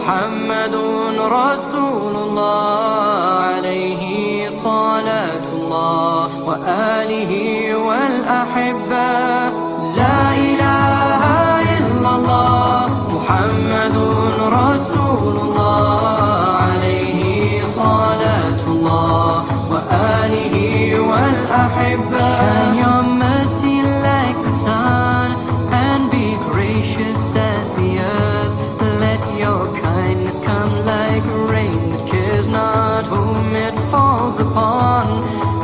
محمد رسول الله عليه صلاة الله وآله والأحبة. لا إله إلا الله محمد رسول الله عليه صلاة الله وآله والأحبة. Shine your mercy like the sun and be gracious as the earth. Let your kindness come like rain that cares not whom it falls upon.